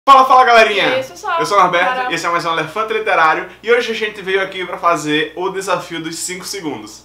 Fala, fala galerinha! Isso, eu sou o Norberto, esse é mais um Elefante Literário e hoje a gente veio aqui pra fazer o desafio dos 5 segundos.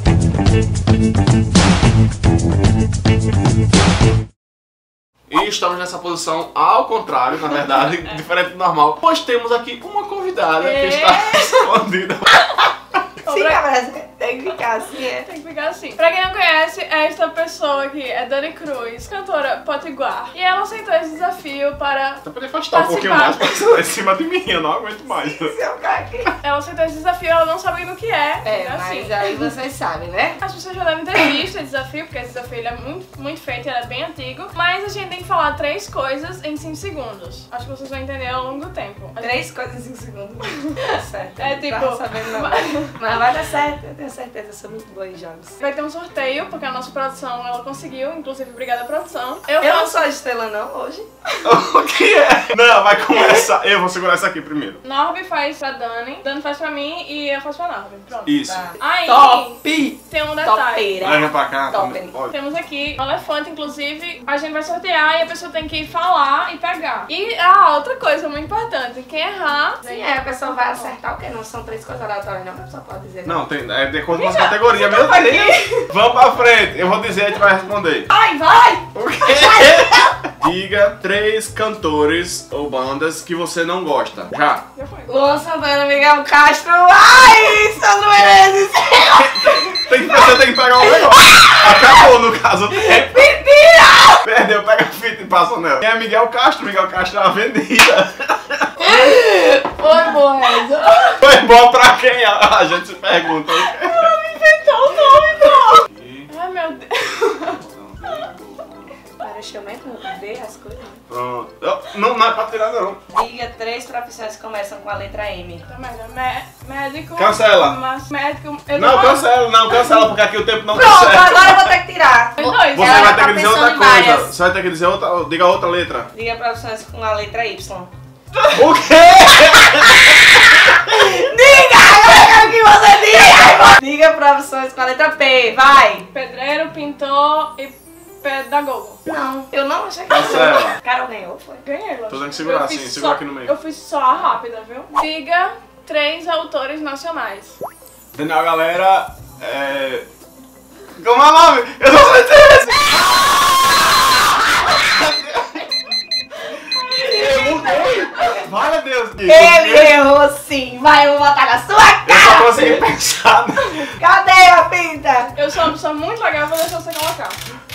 E estamos nessa posição ao contrário, na verdade, diferente do normal, pois temos aqui uma convidada que está escondida. Sim, galera, tem que ficar assim, Tem que ficar assim. Pra quem não conhece, esta pessoa aqui é Dani Cruz, cantora potiguar. E ela aceitou esse desafio para... Você pode afastar um pouquinho mais, pra você em cima de mim, eu não aguento mais. Ela aceitou esse desafio, ela não sabe do que é. Mas assim. aí vocês sabem, né? As pessoas já devem ter visto esse desafio, porque esse desafio ele é muito feito, ele é bem antigo. Mas a gente tem que falar 3 coisas em 5 segundos. Acho que vocês vão entender ao longo do tempo. 3 coisas em 5 segundos. Tá certo. É tipo... Não sabendo não. Mas vai dar certo, eu tenho certeza, eu sou muito boa em jogos. Vai ter um sorteio, porque a nossa produção, ela conseguiu. Inclusive, obrigada produção. Eu não sou a estrela não, hoje. O que é? Não, vai começar. Eu vou segurar essa aqui primeiro. Norby faz pra Dani, Dani faz pra mim e eu faço pra Norby. Pronto. Isso. Tá. Aí, Top! tem um detalhe. Topeira. Leva pra cá. Top. Olha. Temos aqui um elefante, inclusive, a gente vai sortear e a pessoa tem que falar e pegar. E outra coisa muito importante, quem errar... Sim, a pessoa vai acertar o quê? Não são 3 coisas aleatórias, não, a pessoa pode dizer. Não, é de acordo com as categorias, meu Deus! Vamos pra frente, eu vou dizer e a gente vai responder. Vai! O quê? Diga 3 cantores ou bandas que você não gosta. Já. Já foi. Luan Santana, Miguel Castro, ai, Sandro Menezes! Você tem que pegar um negócio. Acabou no caso o tempo. Mentira! Perdeu, pega a fita e passa nela. Quem é Miguel Castro? Miguel Castro é uma vendida. Foi boa essa. Foi bom pra quem? A gente se pergunta. Ela me inventou o nome, pô! Ai, meu Deus. Deixa eu mesmo ver as coisas. Pronto. Não é pra tirar não. Diga 3 profissões que começam com a letra M. Tá merda. Médico... Cancela. Médico... Não, cancela, porque aqui o tempo não tá Pronto, certo. agora eu vou ter que tirar. Dois. Você Ela vai ter tá que dizer pensando outra em coisa. várias. Você vai ter que dizer outra. Diga outra letra. Diga profissões com a letra Y. O quê? Diga! Agora eu quero que você diga! Diga profissões com a letra P, vai! Pedreiro, pintor e pedagogo. Não, eu não achei que Cancela. Carol ganhou, foi? Ganhei, lógico. Tu tem que segurar Eu assim, fiz segura aqui no meio. Eu fiz só a rápida, viu? Diga 3 autores nacionais. Entendeu, galera? Como é o nome? Eu não sei dizer. Vai, Deus. Ele errou sim! Vai, eu vou botar na sua Eu só cara! consegui pensar. Cadê a pinta? Eu sou uma pessoa muito legal, vou deixar você colocar.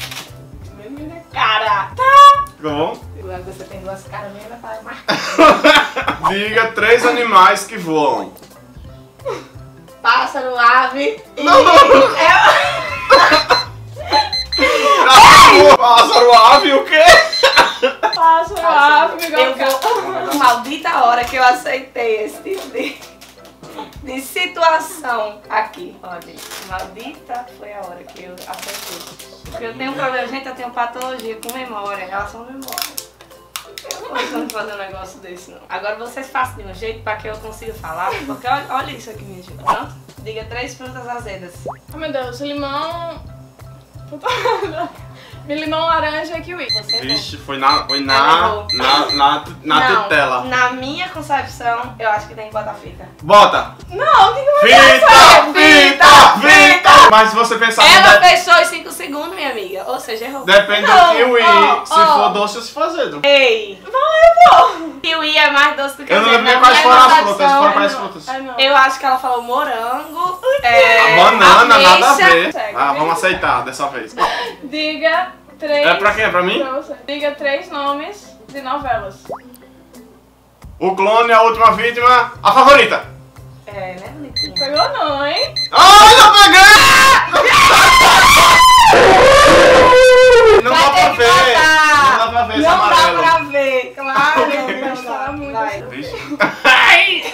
Cara! Tá. Ficou bom? Agora você tem 2 caras mesmo, vai marcar. Diga 3 animais que voam. Pássaro, ave e... Pássaro, ave, o quê? Pássaro, ave, igual Eu vou... Maldita hora que eu aceitei esse tipo de situação aqui. Olha, maldita foi a hora que eu aceitei. Porque eu tenho um problema, gente, eu tenho patologia com memória, relação à memória. Eu não gosto de fazer um negócio desse, não. Agora vocês façam de um jeito pra que eu consiga falar, porque olha isso aqui, minha gente. Pronto? Diga 3 frutas azedas. Oh, meu Deus, limão... Puta merda. Limão, laranja e kiwi. Você errou. Vixe, foi na Não. tutela. Na minha concepção, eu acho que tem que botar fita. Bota. Não, o que vai Fita. Mas se você pensar... Ela fechou em 5 segundos, minha amiga. Ou seja, errou. Depende Não, do kiwi, ó, se ó. for doce ou se for azedo. Ei! Kiwi é mais doce do que Eu não lembro nem na quais minha foram as concepção, frutas, foram eu quais não- frutas. Ai, não. Eu acho que ela falou morango, Banana, nada a ameixa. ver. Segue, Vamos vem. aceitar dessa vez. Diga 3... É pra quem? É pra mim? Pra você. Diga 3 nomes de novelas. O clone, a última vítima, a favorita. É, né, bonitinho? Pegou não, hein? Ai, não peguei! Não dá pra ver. Não dá pra ver esse Não dá amarelo. pra ver, claro. Não dá muito. Vai. Vixe. Ai!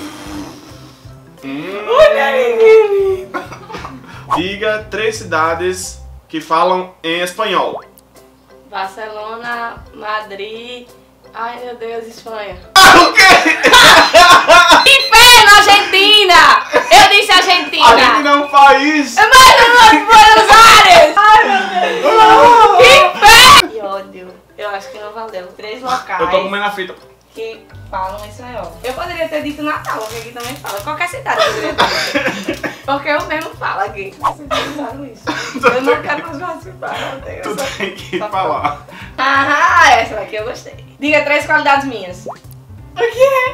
Diga 3 cidades que falam em espanhol. Barcelona, Madrid... Ai, meu Deus, Espanha. O quê? Inferno, Argentina! Eu disse Argentina! Argentina é um país. Mas eu não Buenos Aires! Ai, meu Deus! Que inferno! Que ódio. Eu eu acho que não valeu. 3 locais. Eu tô comendo a fita. Que falam espanhol. Eu poderia ter dito Natal, porque aqui também fala. Qualquer cidade eu poderia ter dito. Porque eu mesmo falo aqui. Vocês usaram isso. Eu não quero mais participar, não tenho. Tu tem que falar. Ah, essa daqui eu gostei. Diga 3 qualidades minhas. O quê?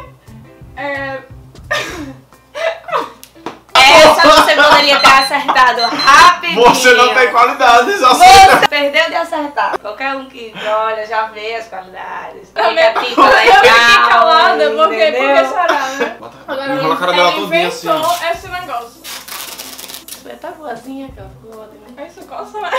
Essa você poderia ter acertado rapidinho. Você não tem qualidades, Você perdeu de acertar. Qualquer um que olha já vê as qualidades. Eu fiquei calada, porque será, né? Agora Enrola a cara dela todinha assim. inventou esse negócio. Você tá boazinha, cara. Ficou ótima. Isso coça, né?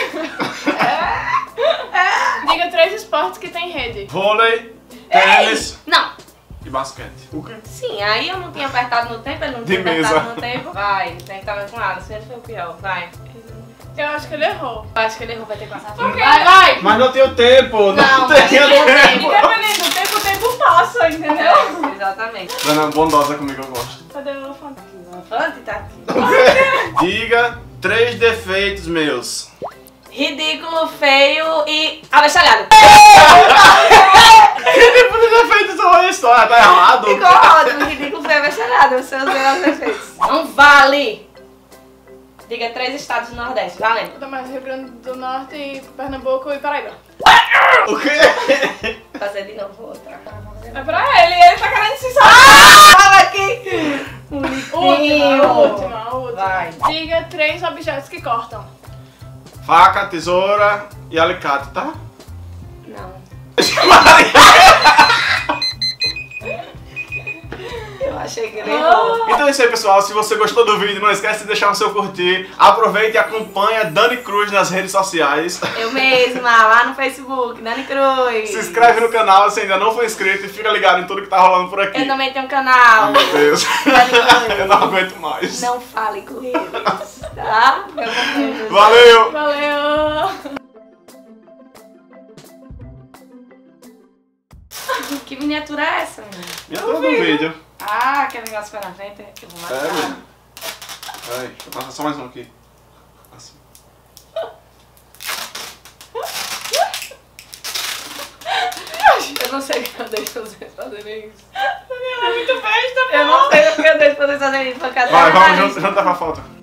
Diga 3 esportes que tem rede. Vôlei, tênis Não. e basquete. O quê? Sim, aí eu não tinha apertado no tempo, ele não tinha apertado no tempo. Vai, tem que estar com água, sempre foi o pior. Vai. Eu acho que ele errou. Eu acho que ele errou, vai ter que passar. Ok, vai! Mas não tenho tempo, não mas tenho não tem tempo. Independente do tempo, o tempo passa, entendeu? Exatamente. Dona bondosa comigo, eu gosto. Cadê o elefante? O elefante tá aqui. Diga 3 defeitos meus. Ridículo, feio e abestalhado. Que tipo de defeitos são esses? Tá errado? Ficou ótimo, ridículo, feio e abestalhado. Os seus melhores defeitos. Não vale. Diga 3 estados do Nordeste, valendo. Rio Grande do Norte, Pernambuco e Paraíba. O quê? Vou fazer de novo outra. É pra ele tá querendo se salvar. Fala aqui. Última. Vai. Diga 3 objetos que cortam. Faca, tesoura e alicate, tá? Não. Eu achei que ele errou. Então é isso aí, pessoal. Se você gostou do vídeo, não esquece de deixar o seu curtir. Aproveite e acompanhe a Dani Cruz nas redes sociais. Eu mesma, lá no Facebook, Dani Cruz. Se inscreve no canal se ainda não for inscrito e fica ligado em tudo que tá rolando por aqui. Eu também tenho um canal. Meu Deus. Dani Cruz. Eu não aguento mais. Não fale com eles, tá? Valeu! Valeu! Que miniatura é essa, menina? Me ajuda no vídeo. Ah, aquele negócio foi na frente. Eu vou matar. Sério? Peraí, deixa eu passar só mais um aqui. Assim. Eu não sei o que eu deixo vocês fazerem isso. Ela é muito besta, pô. Eu não sei o que eu deixo vocês fazerem isso. Vai, vamos juntar pra foto.